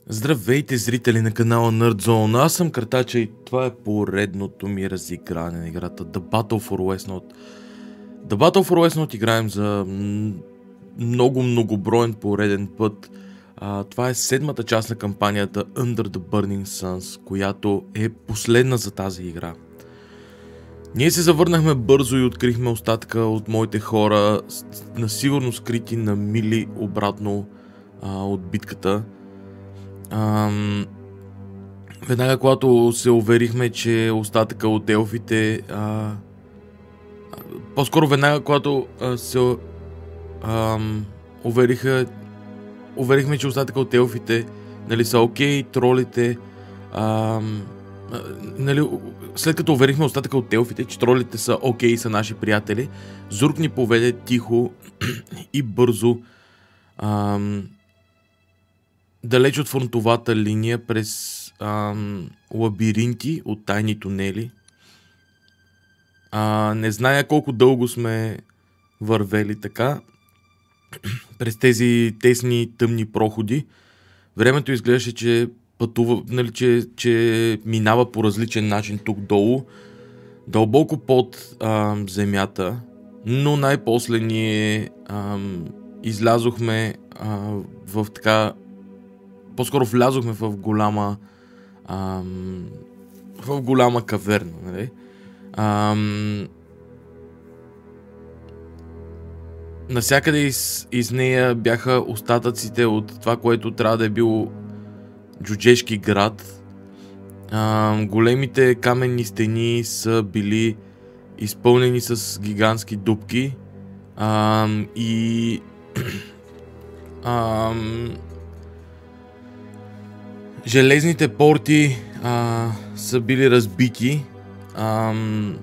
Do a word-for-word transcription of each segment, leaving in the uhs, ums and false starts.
Здравейте, зрители на канала Nerdzone. Аз съм Картача и това е поредното ми разигране на играта The Battle for Westnot. The Battle for Westnot играем за много многоброен пореден път. А, това е седмата част на кампанията Under the Burning Suns, която е последна за тази игра. Ние се завърнахме бързо и открихме остатъка от моите хора, насигурно скрити на мили обратно а, от битката. Ам... Веднага, когато се уверихме, че остатъка от елфите... А... По-скоро веднага, когато а, се ам... увериха... уверихме, че остатъка от елфите, нали, са окей, тролите... Ам... Нали, след като уверихме остатъка от елфите, че тролите са окей, са наши приятели, Зург ни поведе тихо и бързо ам... далеч от фронтовата линия през ам, лабиринти от тайни тунели. А, не зная колко дълго сме вървели така през тези тесни тъмни проходи. Времето изглеждаше, че пътува, нали, че, че минава по различен начин тук долу, дълбоко под ам, земята, но най-после ние ам, излязохме а, в така по-скоро влязохме в голяма ам, в голяма каверна, нали? Ам, насякъде из, из нея бяха остатъците от това, което трябва да е бил джуджешки град. Ам, големите каменни стени са били изпълнени с гигантски дупки ам, и ам, железните порти а, са били разбити. Ам...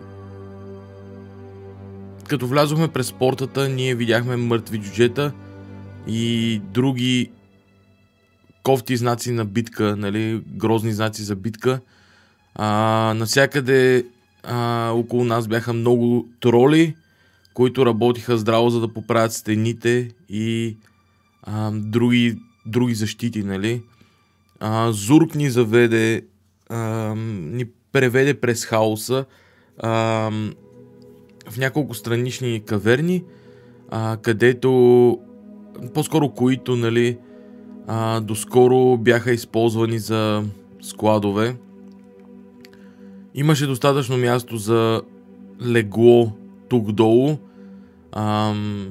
Като влязохме през портата, ние видяхме мъртви джуджета и други кофти знаци на битка, нали, грозни знаци за битка. А, навсякъде а, около нас бяха много троли, които работиха здраво, за да поправят стените и а, други, други защити, нали. Uh, Зург ни заведе, uh, ни преведе през хаоса uh, в няколко странични каверни, uh, където, по-скоро които, нали, uh, доскоро бяха използвани за складове. Имаше достатъчно място за легло тук долу. Uh,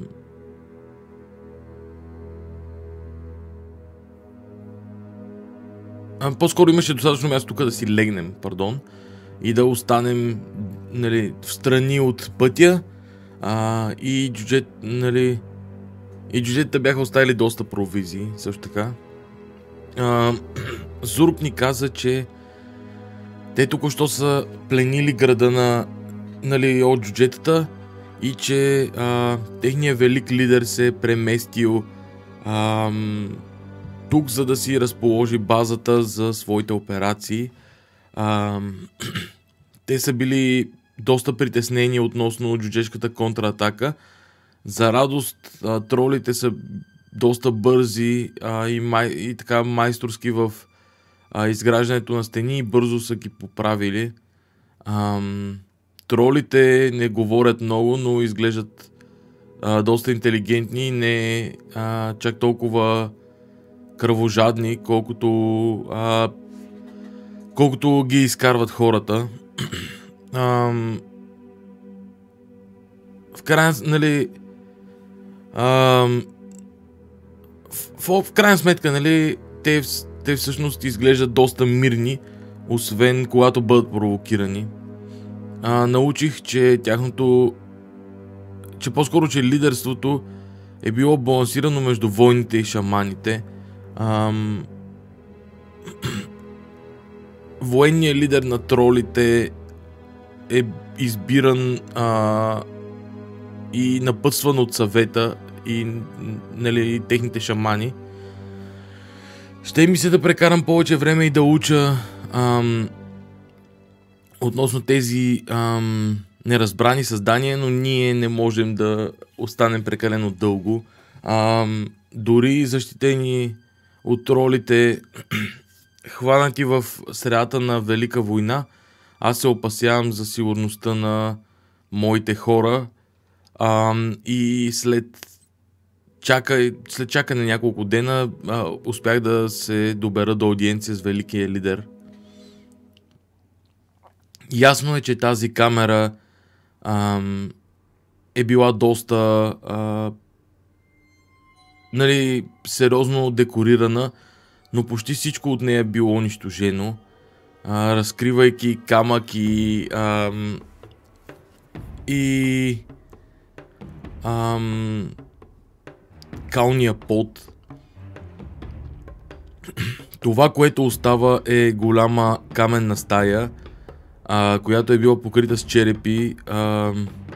По-скоро имаше достатъчно място тук да си легнем, пардон, и да останем, нали, в страни от пътя. А, и джуджет, нали, и джуджетите бяха оставили доста провизии, също така. А, Зург ни каза, че те току-що са пленили града на, нали, от джуджетата и че а, техният велик лидер се е преместил а, тук, за да си разположи базата за своите операции. А, те са били доста притеснени относно джуджешката контратака. За радост, а, тролите са доста бързи а, и, май, и така майсторски в а, изграждането на стени и бързо са ги поправили. А, тролите не говорят много, но изглеждат а, доста интелигентни и не а, чак толкова кръвожадни, колкото а, колкото ги изкарват хората. Ам, в крайна, нали, ам, в, в крайна сметка, нали, те, те всъщност изглеждат доста мирни, освен когато бъдат провокирани. А, научих, че тяхното че по-скоро, че лидерството е било балансирано между войните и шаманите. Ам... Военният лидер на тролите е избиран а... и напътстван от съвета и, нали, и техните шамани. Ще ми се да прекарам повече време и да уча ам... относно тези ам... неразбрани създания, но ние не можем да останем прекалено дълго. Ам... Дори защитени от тролите, хванати в средата на Велика война. Аз се опасявам за сигурността на моите хора а, и след, чака, след чакане няколко дена а, успях да се добера до аудиенция с великия лидер. Ясно е, че тази камера а, е била доста а, нали, сериозно декорирана, но почти всичко от нея е било унищожено, а, разкривайки камък и а, и ам, калния пот. Това, което остава, е голяма каменна стая, а, която е била покрита с черепи а,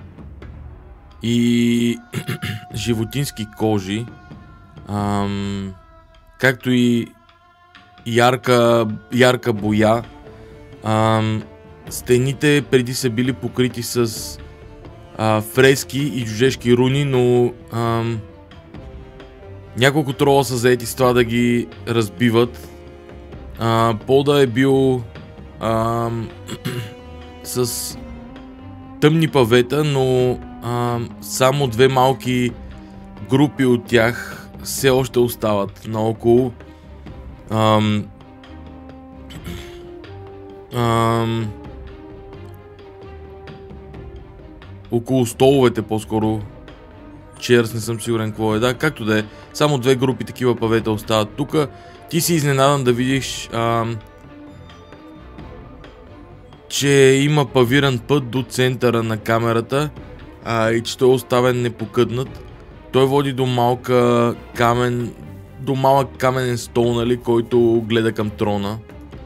и животински кожи, а, както и ярка, ярка боя. А, стените преди са били покрити с а, фрески и джужешки руни, но а, няколко трола са заети с това да ги разбиват. А, пода е бил а, с тъмни павета, но а, само две малки групи от тях все още остават наоколо. Ам, ам, около столовете по-скоро. Черс, не съм сигурен какво е. Да, както да е. Само две групи такива павета остават тук. Ти си изненадан да видиш, ам, че има павиран път до центъра на камерата а, и че той е оставен непокътнат. Той води до малка камен, до малък каменен стол, нали, който гледа към трона.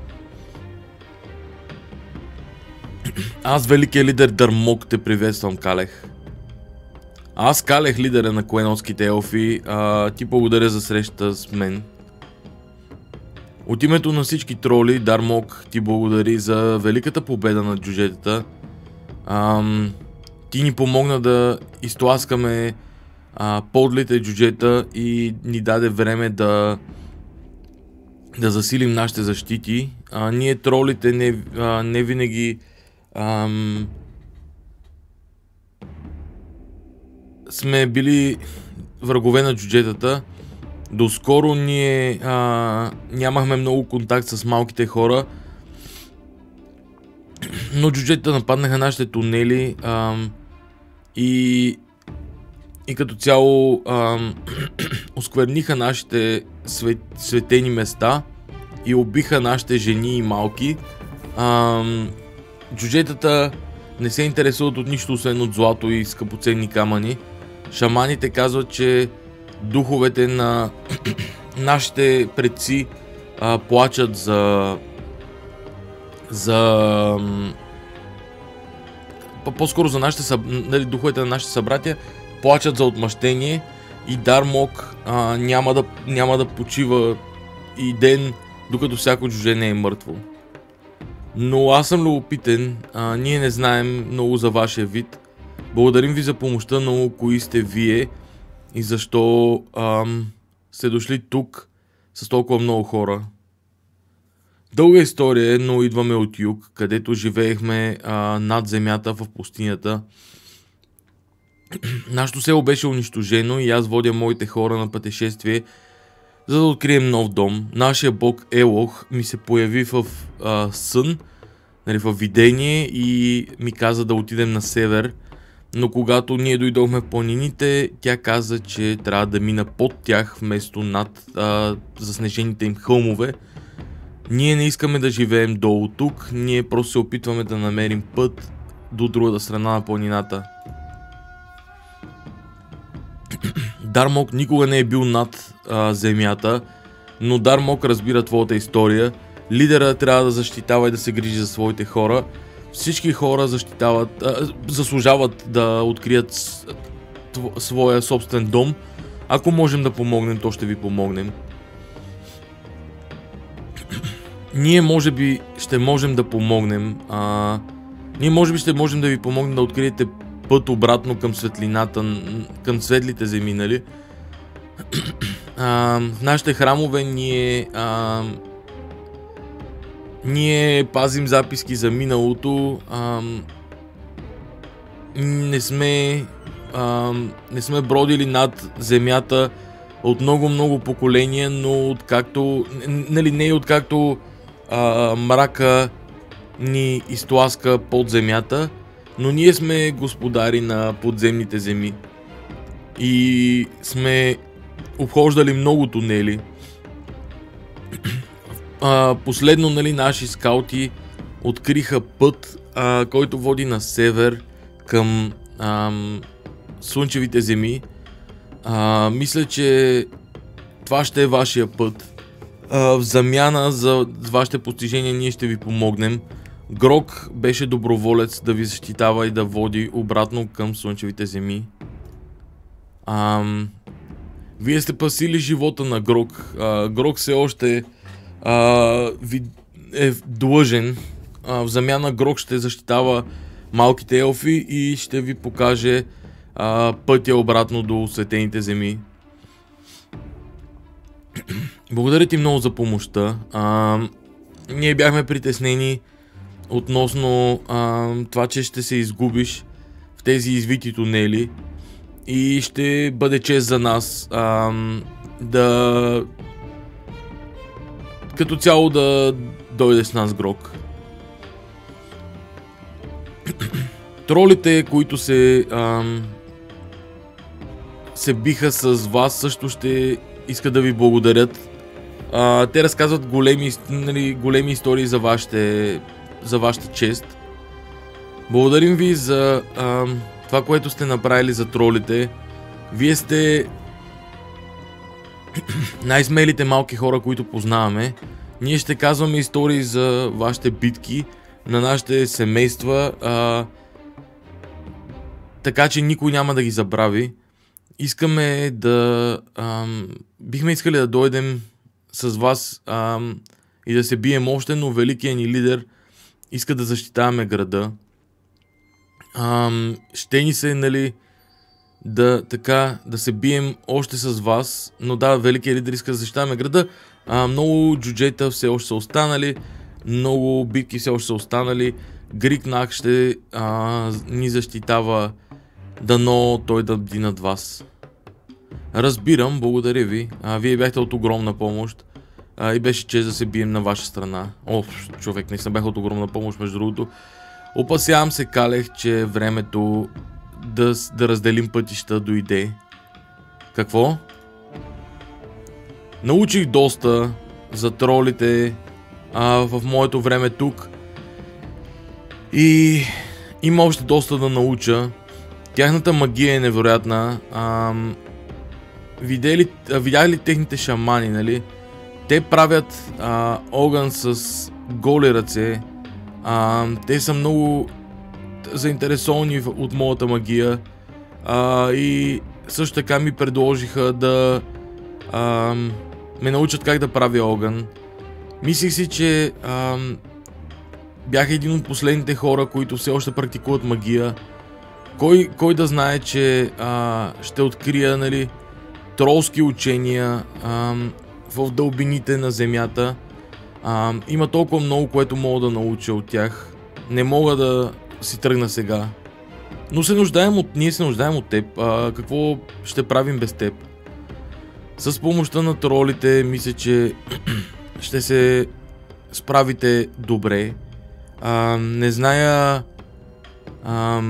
Аз, великият лидер Дърмок, те приветствам, Калех. Аз, Калех, лидера на Коенотските елфи, а, ти благодаря за срещата с мен. От името на всички троли, Дармок ти благодари за великата победа над джуджетата. Ам, ти ни помогна да изтласкаме а, подлите джуджета и ни даде време да да засилим нашите защити. А, ние тролите не, а, не винаги ам, сме били врагове на джуджетата. Доскоро ние а, нямахме много контакт с малките хора, но джуджетата нападнаха нашите тунели а, и, и като цяло а, оскверниха нашите свет, светени места и убиха нашите жени и малки. А, джуджетата не се интересуват от нищо, освен от злато и скъпоценни камъни. Шаманите казват, че духовете на нашите предци а, плачат за за по-скоро за нашите съб... нали, духовете на нашите събратия плачат за отмъщение и Дармок а, няма, да, няма да почива и ден, докато всяко джудже не е мъртво. Но аз съм любопитен, а, ние не знаем много за вашия вид. Благодарим ви за помощта, но кои сте вие и защо ам, сте дошли тук с толкова много хора. Дълга история е, но идваме от юг, където живеехме а, над земята в пустинята. Нашето село беше унищожено и аз водя моите хора на пътешествие, за да открием нов дом. Нашия бог Елох ми се появи в а, сън, нали, в видение и ми каза да отидем на север. Но когато ние дойдохме в планините, тя каза, че трябва да мина под тях вместо над а, заснежените им хълмове. Ние не искаме да живеем долу тук, ние просто се опитваме да намерим път до другата страна на планината. Дармок никога не е бил над а, земята, но Дармок разбира твоята история. Лидера трябва да защитава и да се грижи за своите хора. Всички хора защитават, а, заслужават да открият с, тв, своя собствен дом. Ако можем да помогнем, то ще ви помогнем. Ние може би ще можем да помогнем. А, ние може би ще можем да ви помогнем да откриете път обратно към светлината, към светлите земи, нали? а, в нашите храмове ние а, ние пазим записки за миналото. А, не сме а, не сме бродили над земята от много-много поколения, но откакто, нали, не откакто а, мрака ни изтласка под земята, но ние сме господари на подземните земи и сме обхождали много тунели. А, последно, нали, наши скаути откриха път, а, който води на север към ам, слънчевите земи. А, мисля, че това ще е вашия път. А, в замяна за вашите постижения ние ще ви помогнем. Грок беше доброволец да ви защитава и да води обратно към слънчевите земи. Ам, вие сте пасили живота на Грок. А, Грок все още а, ви е длъжен. А, в замяна Грок ще защитава малките елфи и ще ви покаже а, пътя обратно до светените земи. Благодаря ти много за помощта. А, ние бяхме притеснени относно а, това, че ще се изгубиш в тези извити тунели и ще бъде чест за нас а, да като цяло да дойдеш с нас, Грок. Тролите, които се а, се биха с вас, също ще искат да ви благодарят. А, те разказват големи, нали, големи истории за вашите за вашата чест. Благодарим ви за а, това, което сте направили за тролите. Вие сте най-смелите малки хора, които познаваме. Ние ще казваме истории за вашите битки на нашите семейства, а, така че никой няма да ги забрави. Искаме да... А, бихме искали да дойдем с вас а, и да се бием още, но великият ни лидер иска да защитаваме града. А, ще ни се, нали, да, така, да се бием още с вас, но да, великият лидер иска да защитаваме града. А, много джуджета все още са останали, много битки все още са останали. Грикнах ще а, ни защитава, дано той да бди над вас. Разбирам, благодаря ви. А, вие бяхте от огромна помощ. А, и беше чест да се бием на ваша страна. О, човек, не съм бях от огромна помощ, между другото. Опасявам се, Калех, че времето да, да разделим пътища дойде. Какво? Научих доста за тролите а, в моето време тук. И има още доста да науча. Тяхната магия е невероятна. А, видели, а, видяли ли техните шамани, нали? Те правят а, огън с голи ръце. А, те са много заинтересовани от моята магия. А, и също така ми предложиха да а, ме научат как да правя огън. Мислих си, че а, бях един от последните хора, които все още практикуват магия. Кой, кой да знае, че а, ще открия, нали, тролски учения а, в дълбините на земята. А, има толкова много, което мога да науча от тях. Не мога да си тръгна сега. Но се нуждаем от... ние се нуждаем от теб. А, какво ще правим без теб? С помощта на тролите, мисля, че ще се справите добре. А, не зная а,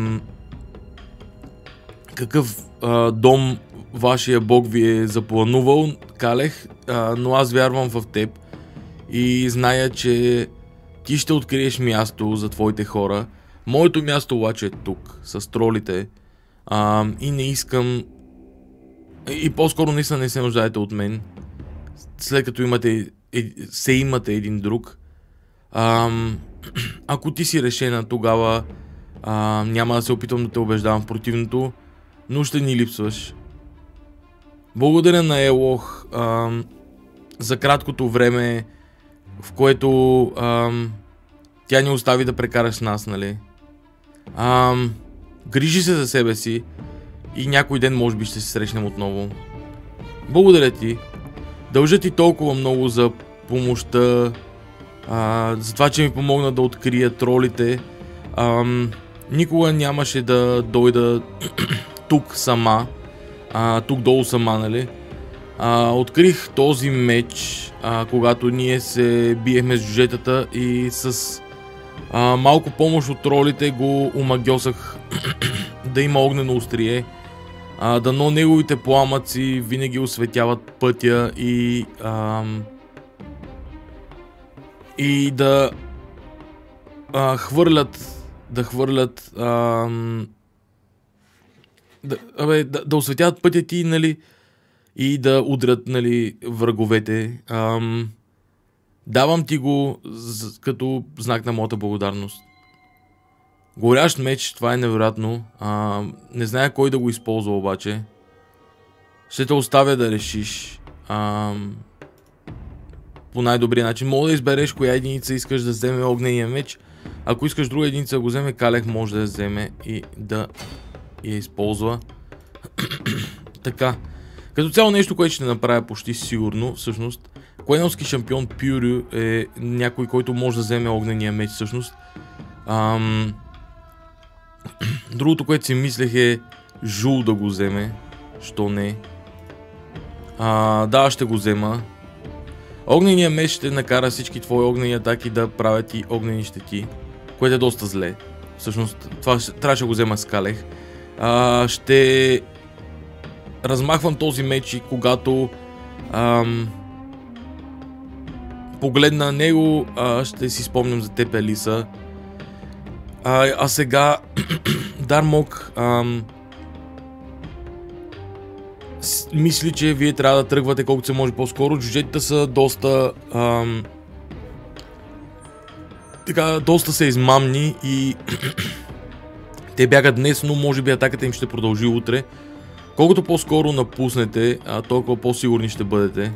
какъв а, дом вашия бог ви е запланувал, Калех, а, но аз вярвам в теб и зная, че ти ще откриеш място за твоите хора. Моето място обаче е тук, с тролите, а, и не искам... И по-скоро наистина не се нуждаете от мен, след като имате, е, се имате един друг. А, ако ти си решена, тогава а, няма да се опитвам да те убеждавам в противното, но ще ни липсваш. Благодаря на Елох а, за краткото време, в което а, тя ни остави да прекараш с нас, нали? А, грижи се за себе си и някой ден може би ще се срещнем отново. Благодаря ти Дължа ти толкова много за помощта, а, за това, че ми помогна да открия тролите. Ам, никога нямаше да дойда тук сама, а, тук долу сама, нали? А, открих този меч, а, когато ние се биехме с джуджетата и с а, малко помощ от тролите го омагьосах да има огнено острие. А, дано неговите пламъци винаги осветяват пътя и ам, и да а, хвърлят да хвърлят ам, да, абе, да, да осветяват пътя ти, нали, и да удрят, нали, враговете. Ам, давам ти го з, като знак на моята благодарност. Горящ меч, това е невероятно. А, не зная кой да го използва обаче. Ще те оставя да решиш. А, по най-добрия начин. Мога да избереш коя единица искаш да вземе огнения меч. Ако искаш друга единица да го вземе, Калех може да я вземе и да я използва. Така. Като цяло нещо, което ще направя почти сигурно, всъщност. Коенелски шампион Пюрю е някой, който може да вземе огнения меч, всъщност. Ам... Другото, което си мислех е Жул да го вземе. Що не? А, да, ще го взема. Огненият меч ще накара всички твои огнени атаки да правят и огнени щети, което е доста зле. Всъщност, това трябваше да го взема с Калех. А, ще размахвам този меч и когато ам, погледна на него, а, ще си спомням за теб, Елиса. А, а сега Дармок ам, с, мисли, че вие трябва да тръгвате колкото се може по-скоро. Джуджетите са доста ам, така, доста са измамни и те бягат днес, но може би атаката им ще продължи утре. Колкото по-скоро напуснете, а толкова по-сигурни ще бъдете.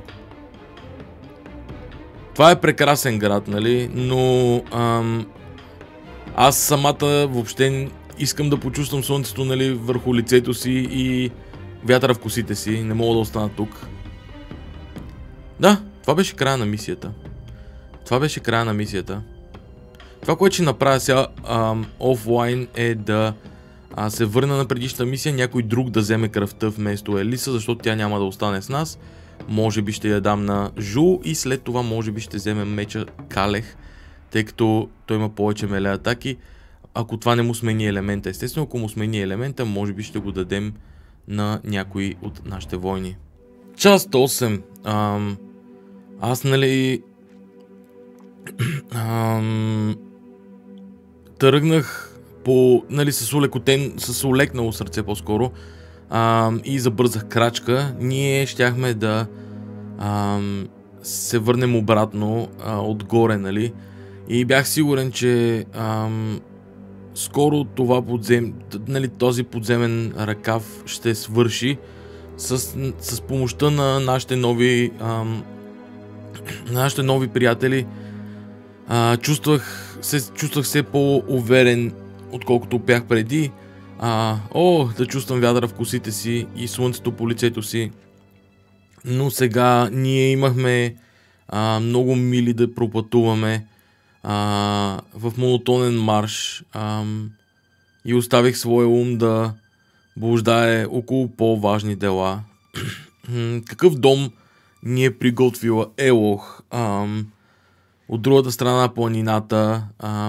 Това е прекрасен град, нали? Но ам, аз самата въобще искам да почувствам слънцето, нали, върху лицето си и вятъра в косите си. Не мога да остана тук. Да, това беше края на мисията. Това беше края на мисията. Това, което ще направя сега ам, офлайн е да а, се върна на предишната мисия, някой друг да вземе кръвта вместо Елиса, защото тя няма да остане с нас. Може би ще я дам на Жул и след това може би ще вземе меча Калех, тъй като той има повече меле атаки. Ако това не му смени елемента, естествено, ако му смени елемента, може би ще го дадем на някой от нашите войни. Част осем. Ам, аз, нали... Ам, тръгнах по, нали, с улекотен, с улекнало сърце по-скоро ам, и забързах крачка. Ние щяхме да ам, се върнем обратно а, отгоре, нали, и бях сигурен, че ам, скоро това подзем, нали, този подземен ръкав ще свърши с, с помощта на нашите нови ам, нашите нови приятели. А, чувствах се, чувствах се по-уверен, отколкото бях преди. А, о, да чувствам вятъра в косите си и слънцето по лицето си. Но сега ние имахме а, много мили да пропътуваме а, в монотонен марш а, и оставих своя ум да блуждае около по-важни дела. Какъв дом ни е приготвила Елох а, от другата страна на планината? А,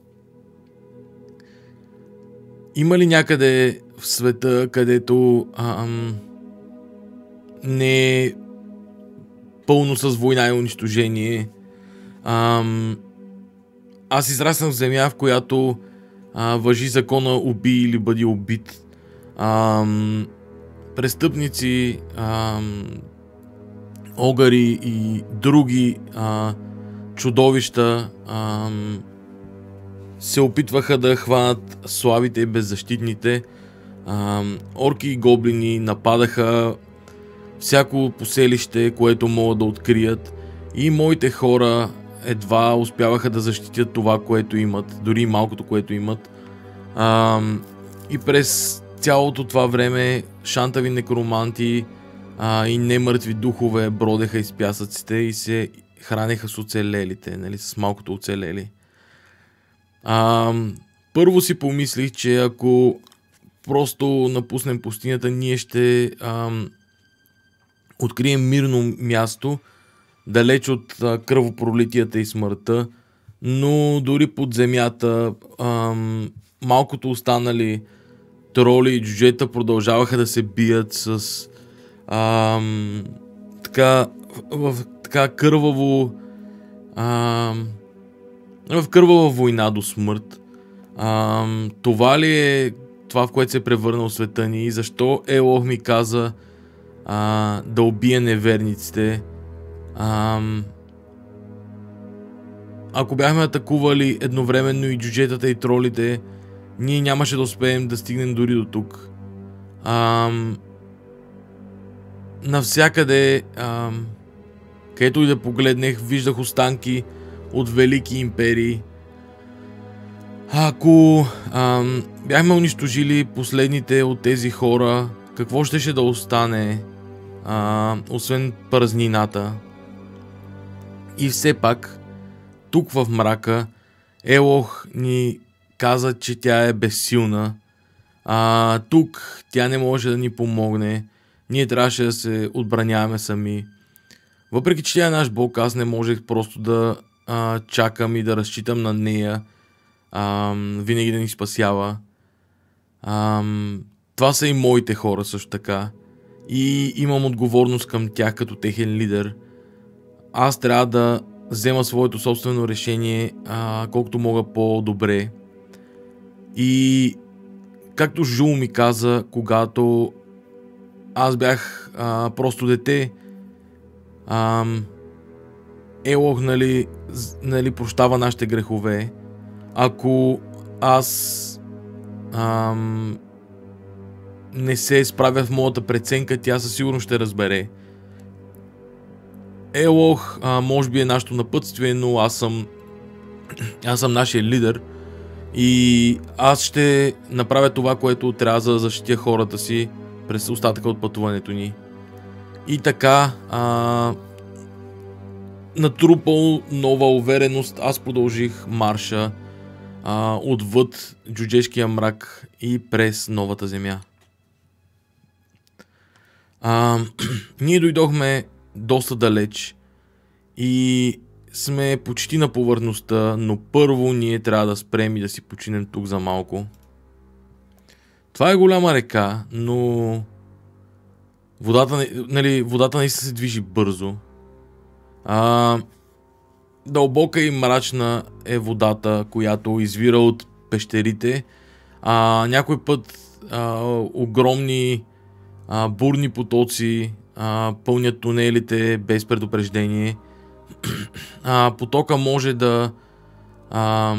има ли някъде в света, където а, не е пълно с война и унищожение? А, аз израснах в земя, в която а, важи закона убий или бъди убит. А, престъпници, а, огари и други а, чудовища а, се опитваха да хванат слабите и беззащитните. А, орки и гоблини нападаха всяко поселище, което могат да открият, и моите хора едва успяваха да защитят това, което имат, дори малкото, което имат. А, и през цялото това време шантави некроманти а, и немъртви духове бродеха из пясъците и се хранеха с оцелелите, нали, с малкото оцелели. А, първо си помислих, че ако просто напуснем пустинята, ние ще а, открием мирно място, далеч от а, кръвопролитията и смъртта, но дори под земята а, малкото останали троли и джуджета продължаваха да се бият с а, така, в, в така кърваво а, в кървава война до смърт. А, това ли е това, в което се е превърнал света ни и защо Елох ми каза а, да убия неверниците? А, ако бяхме атакували едновременно и джуджетата и тролите, ние нямаше да успеем да стигнем дори до тук. А, навсякъде, а, където и да погледнех, виждах останки от велики империи. Ако а, бяхме унищожили последните от тези хора, какво щеше да остане, а, освен празнината? И все пак, тук в мрака, Елох ни каза, че тя е безсилна. А, тук тя не може да ни помогне. Ние трябваше да се отбраняваме сами. Въпреки че тя е наш бог, аз не можех просто да а, чакам и да разчитам на нея. А, винаги да ни спасява. А, това са и моите хора също така. И имам отговорност към тях като техен лидер. Аз трябва да взема своето собствено решение а, колкото мога по-добре. И както Жул ми каза, когато аз бях а, просто дете, а, Елох, нали, нали, прощава нашите грехове. Ако аз ам, не се справя в моята преценка, тя със сигурност ще разбере. Елох а, може би е нашето напътствие, но аз съм аз съм нашия лидер и аз ще направя това, което трябва, за да защитя хората си през остатъка от пътуването ни. И така, а, натрупал нова увереност, аз продължих марша а, отвъд джуджешкия мрак и през новата земя. А, ние дойдохме доста далеч и сме почти на повърхността, но първо ние трябва да спрем и да си починем тук за малко. Това е голяма река, но водата, нали, водата наистина се движи бързо. А, дълбока и мрачна е водата, която извира от пещерите. А, някой път а, огромни а, бурни потоци а, пълнят тунелите без предупреждение. А, потока може да а,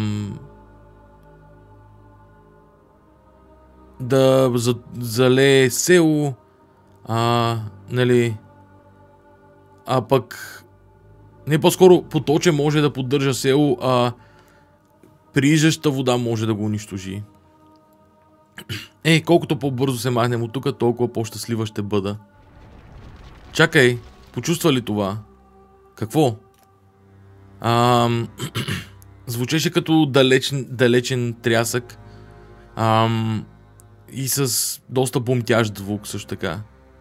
да за, залее село, а, нали, а пък не, по-скоро поточе може да поддържа село, а прииждаща вода може да го унищожи. Ей, колкото по-бързо се махнем от тук, толкова по-щастлива ще бъда. Чакай, почувства ли това? Какво? Ам... Звучеше като далечен, далечен трясък. Ам... И с доста бумтящ звук също така.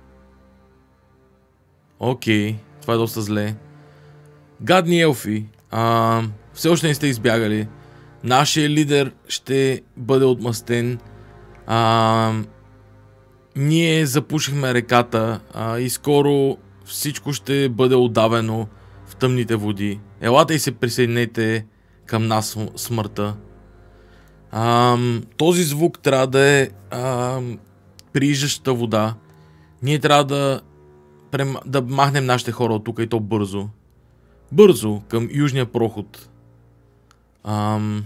Окей, това е доста зле. Гадни елфи, а, все още не сте избягали. Нашия лидер ще бъде отмъстен. А, ние запушихме реката а, и скоро всичко ще бъде отдавено в тъмните води. Елате и се присъединете към нас, смъртта. А, този звук трябва да е а, прииждаща вода. Ние трябва да, да махнем нашите хора от тук и то бързо. Бързо към южния проход. Ам...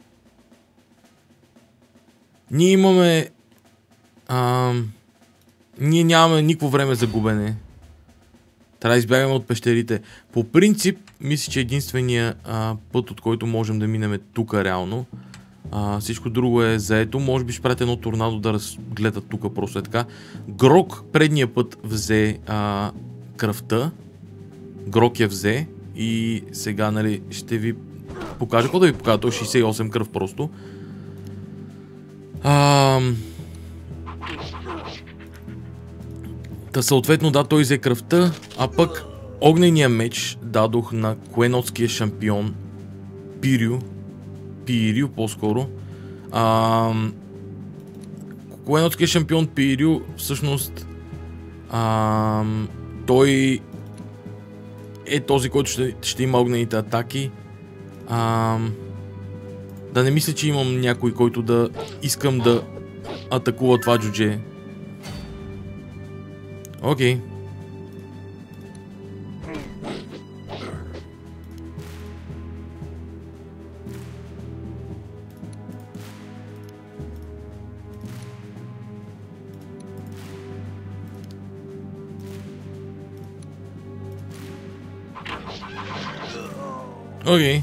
Ние имаме... Ам... Ние нямаме никакво време за губене. Трябва да избягаме от пещерите. По принцип, мисля, че единствения а, път, от който можем да минем тук реално, А, всичко друго е заето. Може би ще правите едно торнадо да разгледат тук просто е така. Грок предния път взе а, кръвта. Грок я взе. И сега, нали, ще ви покажа. Какво да ви покажа? То е шейсет и осем кръв просто. А, та съответно, да, той взе кръвта. А пък огнения меч дадох на кленотския шампион Пирю. Пирю по-скоро. Кленотския шампион Пирю, всъщност, а, той е този, който ще, ще има огнените атаки. А, да не мисля, че имам някой, който да искам да атакува това джудже. Окей. Okay. Окей. Okay.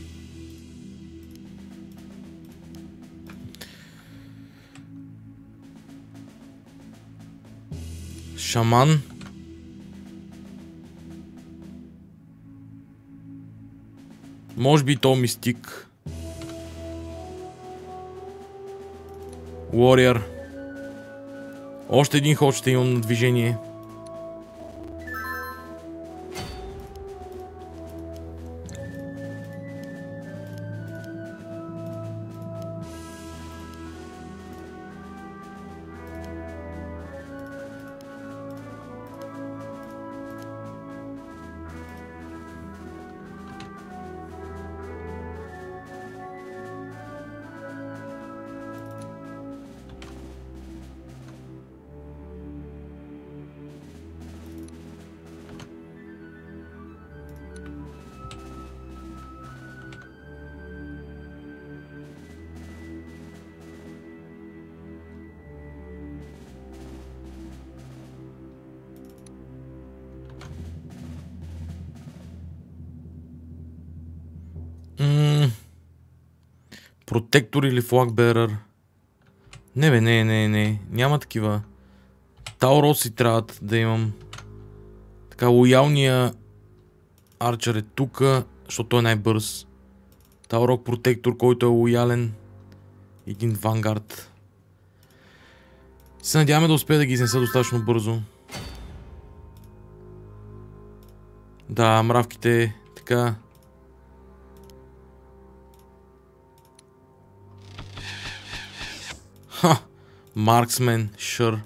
Шаман. Може би то мистик. Warrior. Още един ход ще имам на движение. Протектор или флагберър? Не бе, не, не, не. Няма такива. Тауроси трябва да имам. Така, лоялния арчер е тук, защото той е най-бърз. Таурок протектор, който е лоялен. Един вангард. Се надяваме да успея да ги изнеса достатъчно бързо. Да, мравките така... Ха! Марксмен, шър.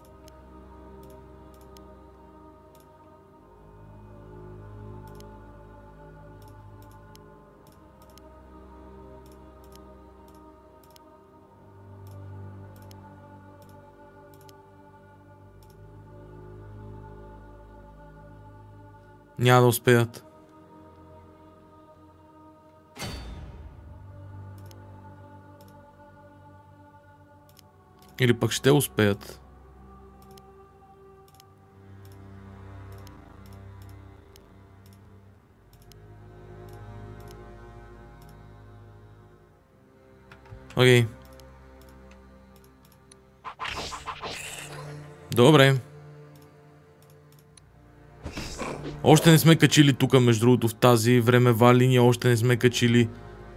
Няма да успеят. Или пък ще успеят. Окей. Добре. Още не сме качили тук, между другото, в тази времева линия. Още не сме качили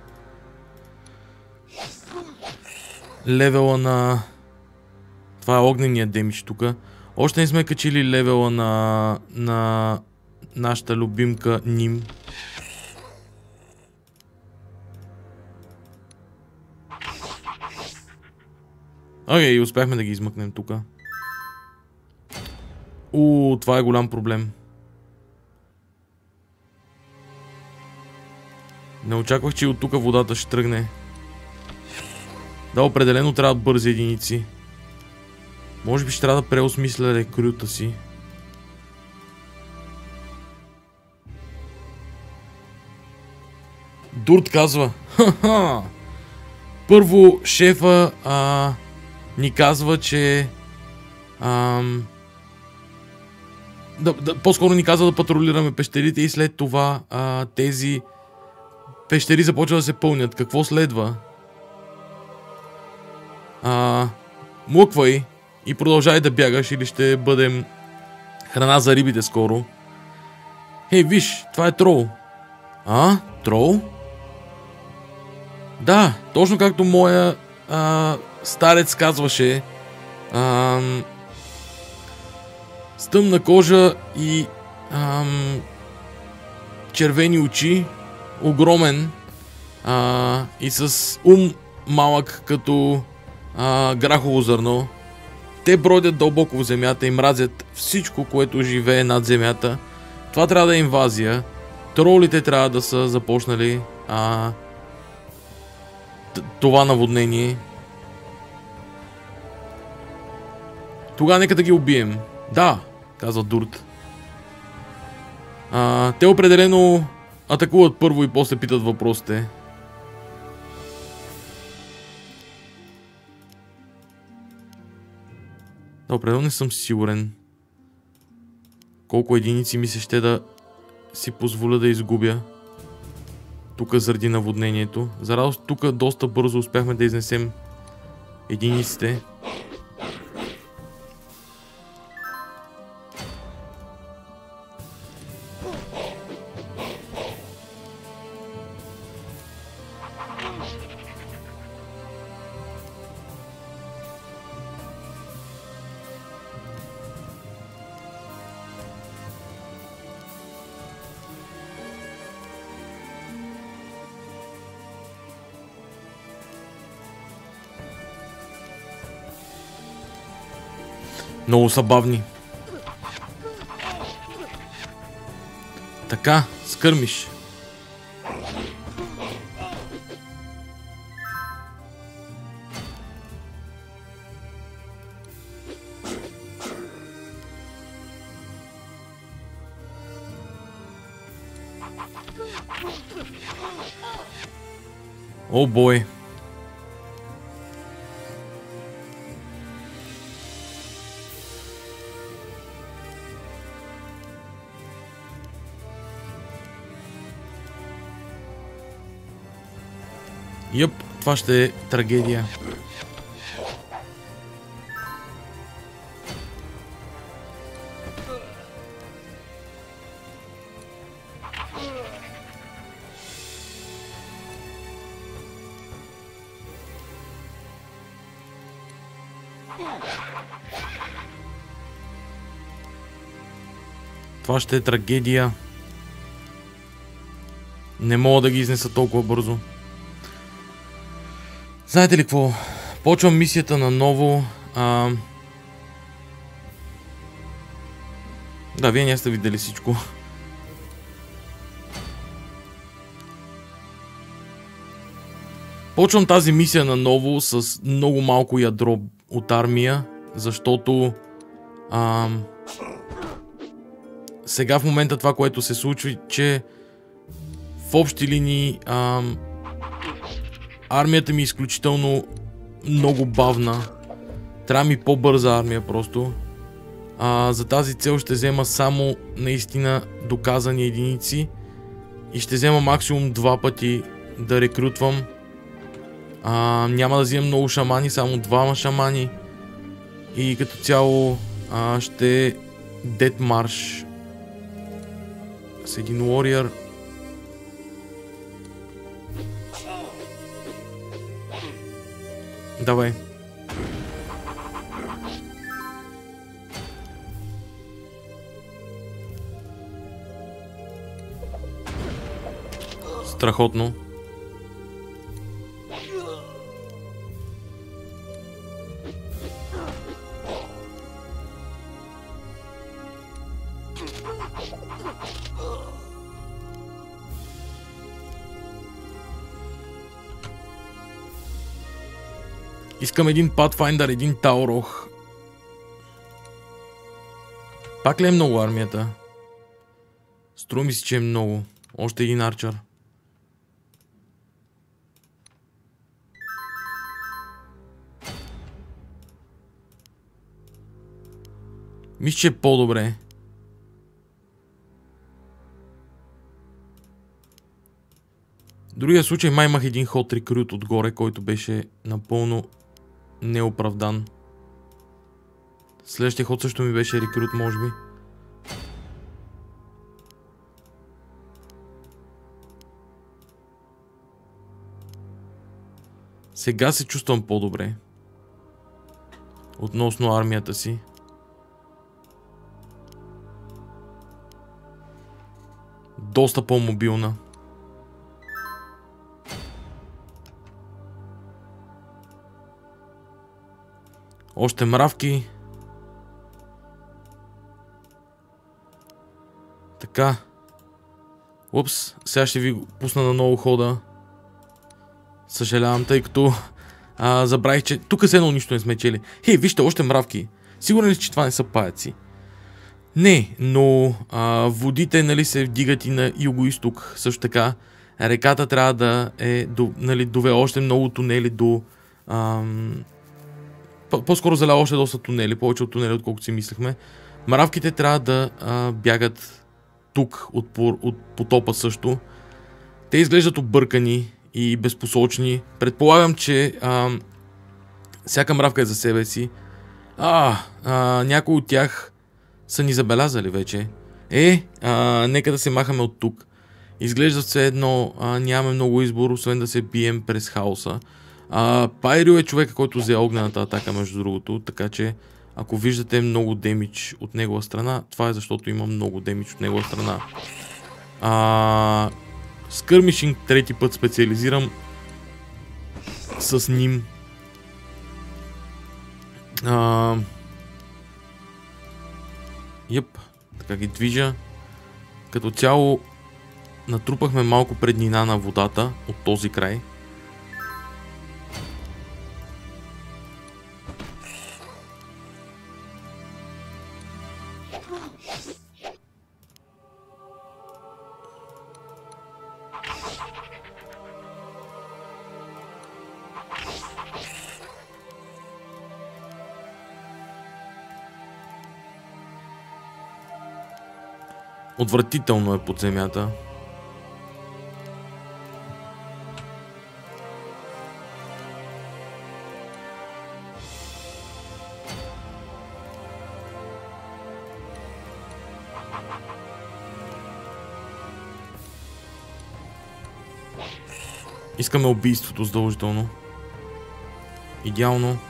левела на... Това е огнения демидж тук. Още не сме качили левела на... на... нашата любимка Ним. Окей, успяхме да ги измъкнем тук. Уу, това е голям проблем. Не очаквах, че от тук водата ще тръгне. Да, определено трябва бързи единици. Може би ще трябва да преосмисля рекрута си. Дурт казва. Ха-ха! Първо шефа а, ни казва, че... Ам, да, да, по-скоро ни казва да патрулираме пещерите и след това а, тези пещери започват да се пълнят. Какво следва? млъквай и продължай да бягаш или ще бъдем храна за рибите скоро. Хей, виж, това е трол. А? Трол? Да, точно както моя а, старец казваше. А, с тъмна кожа и а, червени очи, огромен а, и с ум малък като а, грахово зърно. Те бродят дълбоко в земята и мразят всичко, което живее над земята. Това трябва да е инвазия. Тролите трябва да са започнали а, това наводнение. Тогава нека да ги убием. Да, казва Дурт. А, те определено атакуват първо и после питат въпросите. Да, определено не съм сигурен колко единици ми се ще да си позволя да изгубя тук заради наводнението. За радост тук доста бързо успяхме да изнесем единиците. Много са бавни. Така, скърмиш. О, бой. Йъп, това ще е трагедия. Това ще е трагедия. Не мога да ги изнеса толкова бързо. Знаете ли какво? Почвам мисията наново. А... Да, вие не сте видели всичко. Почвам тази мисия наново с много малко ядро от армия, защото а... сега в момента това, което се случва, че в общи линии а... армията ми е изключително много бавна. Трябва ми по-бърза армия просто. А, за тази цел ще взема само наистина доказани единици. И ще взема максимум два пъти да рекрутвам. А, няма да вземам много шамани, само двама шамани. И като цяло а, ще Death March с един warrior. Давай. Страхотно. Искам един Pathfinder, един Таурох. Пак ли е много армията? Струва ми си, че е много. Още един арчър. Мисля, че е по-добре. В другия случай май имах един ход рекрут отгоре, който беше напълно неоправдан. Следващия ход също ми беше рекрут, може би. Сега се чувствам по-добре. Относно армията си. Доста по-мобилна. Още мравки. Така. Упс, сега ще ви пусна на ново хода. Съжалявам, тъй като а, забравих, че тук с едно нищо не сме чели. Хей, вижте, още мравки. Сигурен ли, че това не са паяци? Не, но а, водите, нали, се вдигат и на юго-исток. Също така, реката трябва да е, до, нали, дове още много тунели до... Ам, по-скоро залява още доста тунели, повече от тунели, отколкото си мислехме. Мравките трябва да а, бягат тук от, от потопа също. Те изглеждат объркани и безпосочни. Предполагам, че а, всяка мравка е за себе си. А, а, някои от тях са ни забелязали вече. Е, а, нека да се махаме от тук. Изглежда все едно, а, нямаме много избор, освен да се бием през хаоса. А, Пайрио е човека, който взе огнената атака, между другото, така че ако виждате много демидж от негова страна, това е защото има много демидж от негова страна. А, Скърмишинг трети път специализирам с ним. А, Йъп, така ги движа. Като цяло натрупахме малко преднина на водата от този край. Отвратително е под земята. Искаме убийството задължително. Идеално.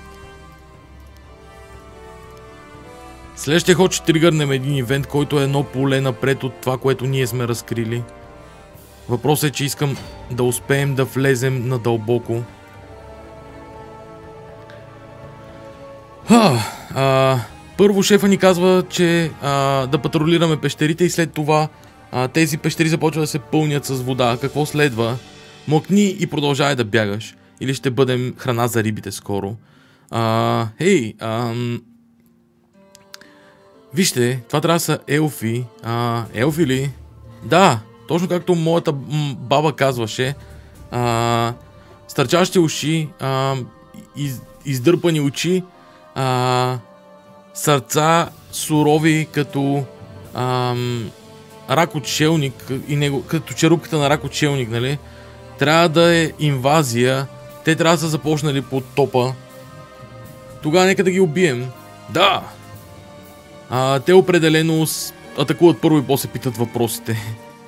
Следващия ход ще тригърнем един ивент, който е едно поле напред от това, което ние сме разкрили. Въпросът е, че искам да успеем да влезем надълбоко. А, а, първо шефа ни казва, че а, да патрулираме пещерите и след това а, тези пещери започват да се пълнят с вода. Какво следва? Млъкни и продължай да бягаш. Или ще бъдем храна за рибите скоро. А, хей, ам... Вижте, това трябва да са елфи. А, елфи ли? Да, точно както моята баба казваше. А, стърчащи уши, а, из, издърпани очи, а, сърца сурови като а, рак-отшелник, и него, като черупката на рак-отшелник, нали? Трябва да е инвазия. Те трябва да са започнали под топа. Тогава нека да ги убием. Да! А, те определено атакуват първо и после питат въпросите.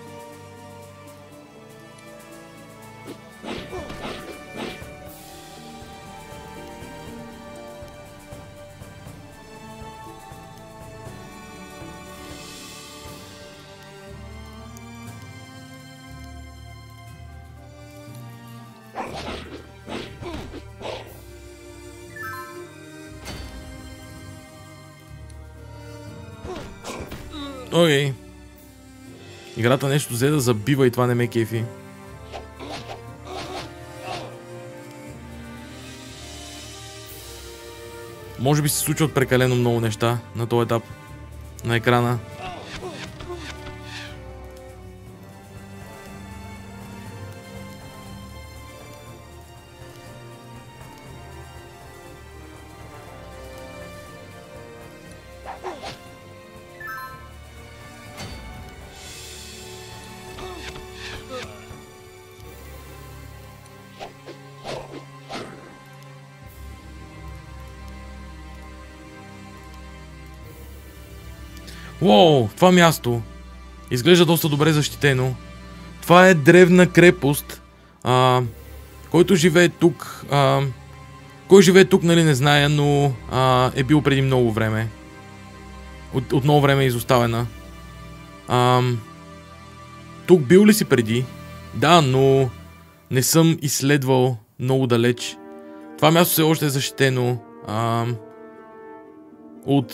Окей. Играта нещо взе да забива и това не ме кефи. Може би се случват прекалено много неща на този етап на екрана. Уоу, това място изглежда доста добре защитено. Това е древна крепост. А, който живее тук... А, кой живее тук, нали, не зная, но а, е бил преди много време. От, от много време е изоставена. А, тук бил ли си преди? Да, но не съм изследвал много далеч. Това място все още е защитено а, от,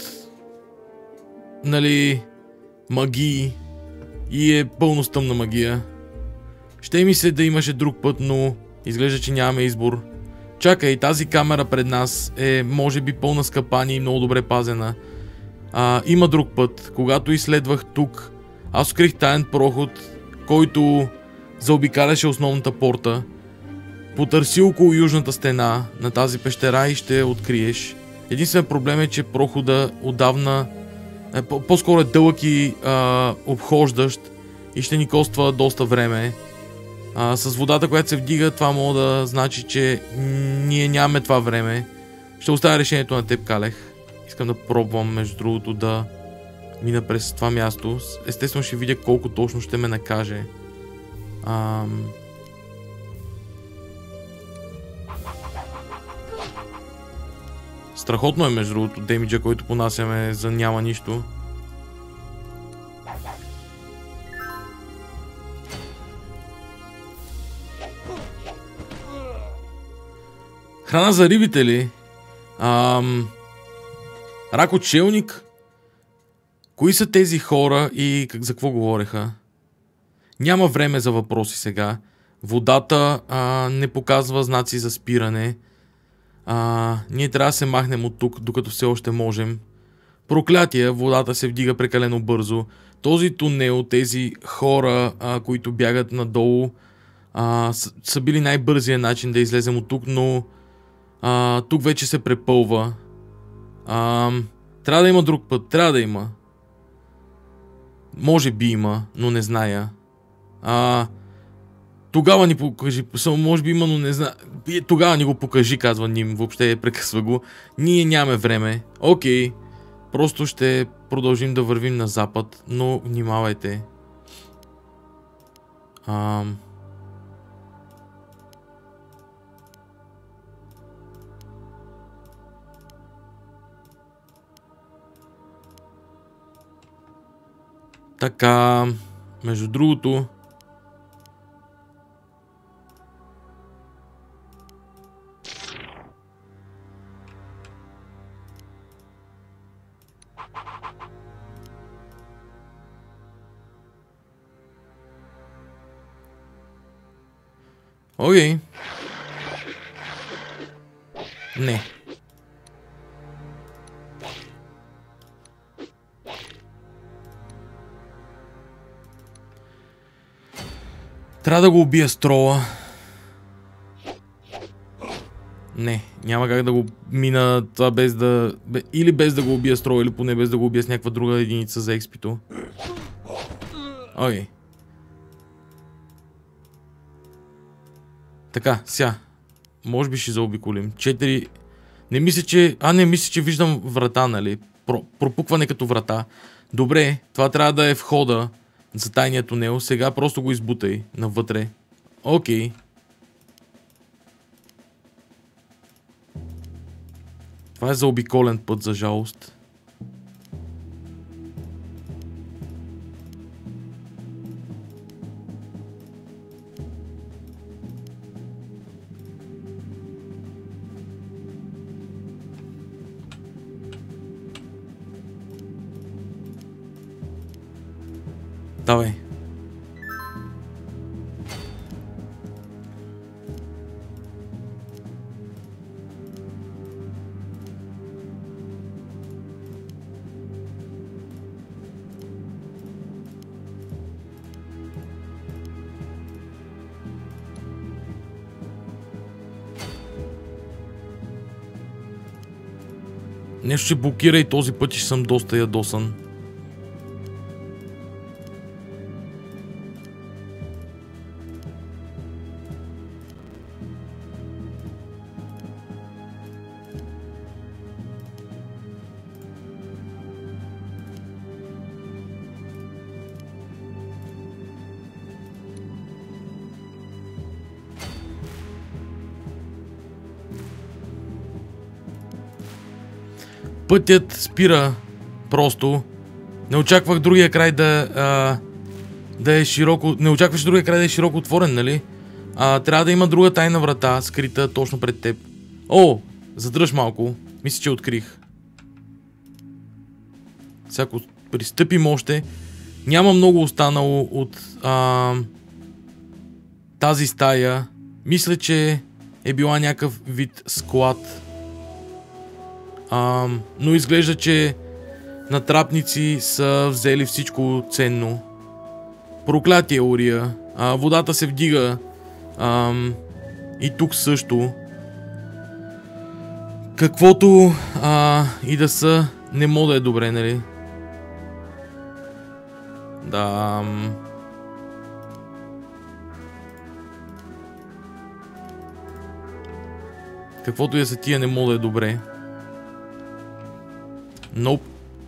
нали, магии и е пълно с тъмна магия. Ще ми се да имаше друг път, но изглежда, че нямаме избор. Чакай, тази камера пред нас е може би пълна с капани и много добре пазена. А, има друг път. Когато изследвах тук, аз открих таен проход, който заобикаляше основната порта. Потърси около южната стена на тази пещера и ще я откриеш. Единственият проблем е, че прохода отдавна е, по-скоро е дълъг и а, обхождащ и ще ни коства доста време. А, с водата, която се вдига, това мога да значи, че ние нямаме това време. Ще оставя решението на теб, Калех. Искам да пробвам, между другото, да мина през това място. Естествено ще видя колко точно ще ме накаже. Ам... Страхотно е, между другото, демиджа, който понасяме за няма нищо. Храна за рибите ли? Ам... Ракочелник? Кои са тези хора и как, за какво говореха? Няма време за въпроси сега. Водата а, не показва знаци за спиране. А, ние трябва да се махнем от тук, докато все още можем. Проклятие, водата се вдига прекалено бързо. Този тунел, тези хора, а, които бягат надолу, а, са, са били най-бързия начин да излезем от тук, но а, тук вече се препълва. А, трябва да има друг път, трябва да има. Може би има, но не зная. А, тогава ни покажи, само може би има, но не знае. Тогава ни го покажи, казва Ним, въобще прекъсва го. Ние нямаме време. Окей, просто ще продължим да вървим на запад, но внимавайте. Ам... Така, между другото, окей. Не. Трябва да го убия с трола. Не, няма как да го мина това без да... Или без да го убия с трола, или поне без да го убия с някаква друга единица за експито. Окей. Така, ся. Може би ще заобиколим. Четири... Не мисля, че... А, не, мисля, че виждам врата, нали? Про... Пропукване като врата. Добре, това трябва да е входа за тайния тунел. Сега просто го избутай навътре. Окей. Това е заобиколен път, за жалост. Давай. Нещо ще блокира и този път ще съм доста ядосан. пътят спира просто. Не очаквах другия край да, а, да е широко... Не очакваш другия край да е широко отворен, нали? А, трябва да има друга тайна врата, скрита точно пред теб. О, задръж малко. Мисля, че открих. Сега ако пристъпим още, няма много останало от а, тази стая. Мисля, че е била някакъв вид склад. А, но изглежда, че натрапници са взели всичко ценно. Проклятие Урия. А, водата се вдига. А, и тук също. Каквото а, и да са, не мога да е добре, нали? Да. Каквото и да са тия, не мога да е добре. Ноп.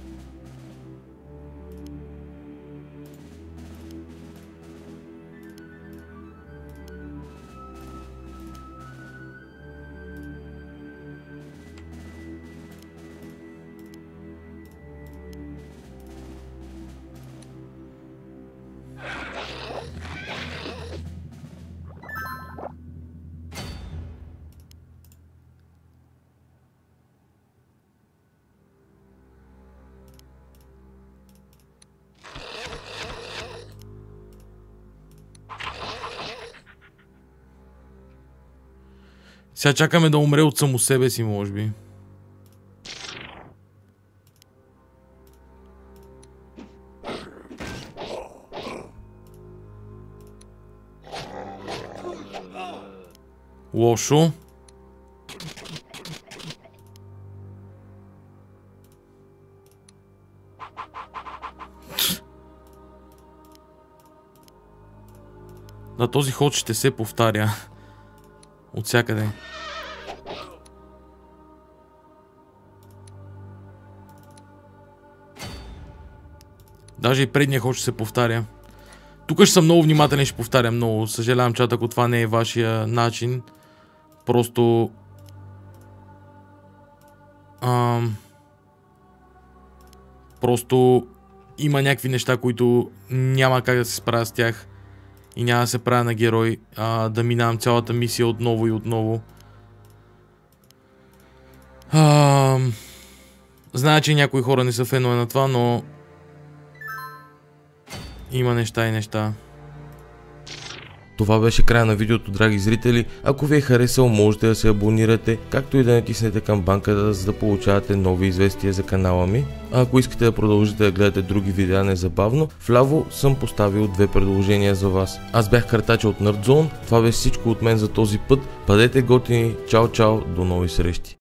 Сега чакаме да умре от само себе си, може би. Лошо. Да, този ход ще се повтаря. От всякъде. Даже и предния ход ще се повтаря. Тук ще съм много внимателен, ще повтарям много. Съжалявам, чат, ако това не е вашия начин. Просто... Ам... Просто... Има някакви неща, които няма как да се справя с тях. И няма да се правя на герой. А, да минавам цялата мисия отново и отново. Ам... Зная, че някои хора не са фенове на това, но... Има неща и неща. Това беше края на видеото, драги зрители. Ако ви е харесал, можете да се абонирате, както и да натиснете камбанката, за да получавате нови известия за канала ми. А ако искате да продължите да гледате други видеа незабавно, вляво съм поставил две предложения за вас. Аз бях Картача от Nerd Zone. Това беше всичко от мен за този път. Бъдете готини, чао чао, до нови срещи.